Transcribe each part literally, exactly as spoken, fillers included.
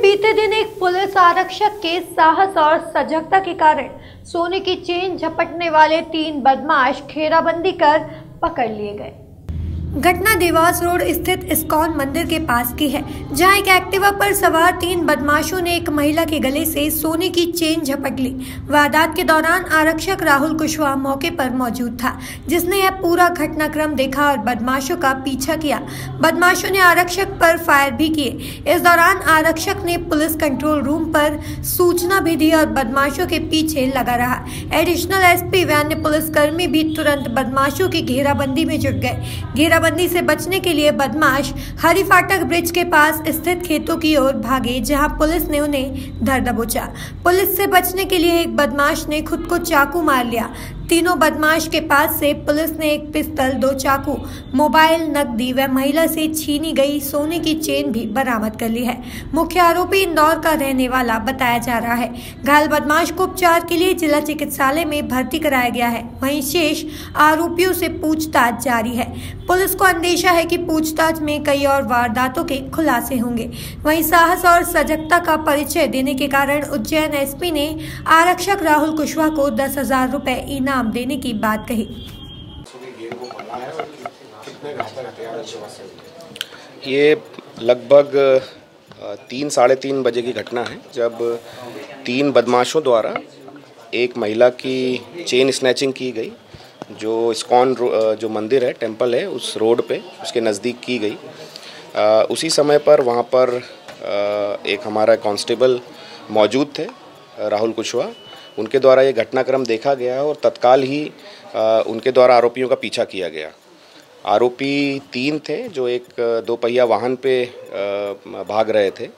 बीते दिन एक पुलिस आरक्षक के साहस और सजगता के कारण सोने की चेन झपटने वाले तीन बदमाश घेराबंदी कर पकड़ लिए गए। घटना देवास रोड स्थित इस्कॉन मंदिर के पास की है, जहां एक एक्टिवा पर सवार तीन बदमाशों ने एक महिला के गले से सोने की चेन झपट ली। वारदात के दौरान आरक्षक राहुल कुशवाहा मौके पर मौजूद था, जिसने यह पूरा घटनाक्रम देखा और बदमाशों का पीछा किया। बदमाशों ने आरक्षक पर फायर भी किए। इस दौरान आरक्षक ने पुलिस कंट्रोल रूम पर सूचना भी दी और बदमाशों के पीछे लगा रहा। एडिशनल एसपी व अन्य पुलिसकर्मी भी तुरंत बदमाशों की घेराबंदी में जुट गए। घेराबंदी से बचने के लिए बदमाश हरी फाटक ब्रिज के पास स्थित खेतों की ओर भागे, जहां पुलिस ने उन्हें धर दबोचा। पुलिस से बचने के लिए एक बदमाश ने खुद को चाकू मार लिया। तीनों बदमाश के पास से पुलिस ने एक पिस्तौल, दो चाकू, मोबाइल, नकदी व महिला से छीनी गई सोने की चेन भी बरामद कर ली है। मुख्य आरोपी इंदौर का रहने वाला बताया जा रहा है। घायल बदमाश को उपचार के लिए जिला चिकित्सालय में भर्ती कराया गया है। वहीं शेष आरोपियों से पूछताछ जारी है। पुलिस को अंदेशा है कि पूछताछ में कई और वारदातों के खुलासे होंगे। वहीं साहस और सजगता का परिचय देने के कारण उज्जैन एसपी ने आरक्षक राहुल कुशवाहा को दस हजार रुपए इनाम देने की बात कही। ये लगभग तीन साढ़े तीन बजे की घटना है, जब तीन बदमाशों द्वारा एक महिला की चेन स्नैचिंग की गई, जो इस्कॉन जो मंदिर है, टेंपल है, उस रोड पे उसके नज़दीक की गई। आ, उसी समय पर वहाँ पर आ, एक हमारा कांस्टेबल मौजूद थे, राहुल कुशवाहा। उनके द्वारा ये घटनाक्रम देखा गया और तत्काल ही आ, उनके द्वारा आरोपियों का पीछा किया गया। आरोपी तीन थे जो एक दो पहिया वाहन पे आ, भाग रहे थे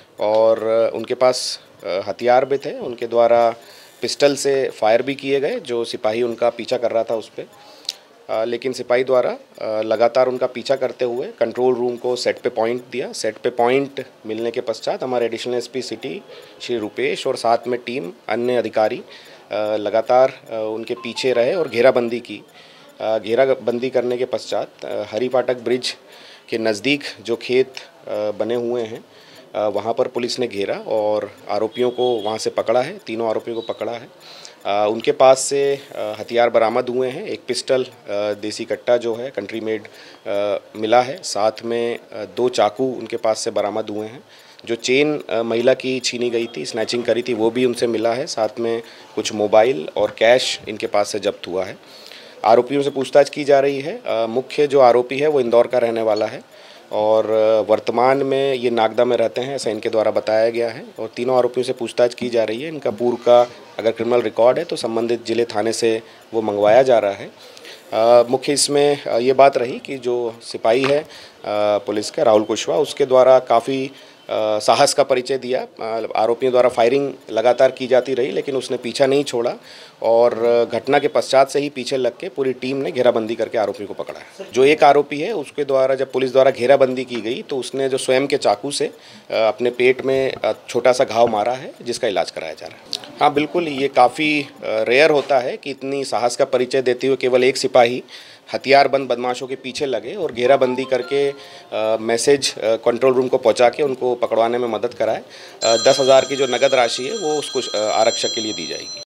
और उनके पास हथियार भी थे। उनके द्वारा पिस्टल से फायर भी किए गए, जो सिपाही उनका पीछा कर रहा था उस पर। लेकिन सिपाही द्वारा आ, लगातार उनका पीछा करते हुए कंट्रोल रूम को सेट पे पॉइंट दिया। सेट पे पॉइंट मिलने के पश्चात हमारे additional SP city Shri Rupesh और साथ में टीम अन्य अधिकारी आ, लगातार आ, उनके पीछे रहे और घेराबंदी की। आ, घेराबंदी करने के पश्चात हरी फाटक ब्रिज के नज़दीक जो खेत आ, बने हुए हैं, वहाँ पर पुलिस ने घेरा और आरोपियों को वहाँ से पकड़ा है। तीनों आरोपियों को पकड़ा है। आ, उनके पास से आ, हथियार बरामद हुए हैं। एक पिस्टल, आ, देसी कट्टा जो है कंट्री मेड आ, मिला है। साथ में आ, दो चाकू उनके पास से बरामद हुए हैं। जो चेन आ, महिला की छीनी गई थी, स्नैचिंग करी थी, वो भी उनसे मिला है। साथ में कुछ मोबाइल और कैश इनके पास से जब्त हुआ है। आरोपियों से पूछताछ की जा रही है। आ, मुख्य जो आरोपी है वो इंदौर का रहने वाला है और वर्तमान में ये नागदा में रहते हैं, ऐसा इनके द्वारा बताया गया है। और तीनों आरोपियों से पूछताछ की जा रही है। इनका पूर्व का अगर क्रिमिनल रिकॉर्ड है तो संबंधित जिले थाने से वो मंगवाया जा रहा है। आ, मुख्य इसमें आ, ये बात रही कि जो सिपाही है आ, पुलिस का राहुल कुशवाहा, उसके द्वारा काफ़ी साहस का परिचय दिया। आरोपियों द्वारा फायरिंग लगातार की जाती रही, लेकिन उसने पीछा नहीं छोड़ा और घटना के पश्चात से ही पीछे लग के पूरी टीम ने घेराबंदी करके आरोपियों को पकड़ा है। जो एक आरोपी है उसके द्वारा जब पुलिस द्वारा घेराबंदी की गई तो उसने जो स्वयं के चाकू से अपने पेट में छोटा सा घाव मारा है, जिसका इलाज कराया जा रहा है। हाँ बिल्कुल, ये काफ़ी रेयर होता है कि इतनी साहस का परिचय देते हुए केवल एक सिपाही हथियारबंद बदमाशों के पीछे लगे और घेराबंदी करके आ, मैसेज आ, कंट्रोल रूम को पहुंचा के उनको पकड़वाने में मदद कराए। दस हज़ार की जो नगद राशि है वो उसको आरक्षक के लिए दी जाएगी।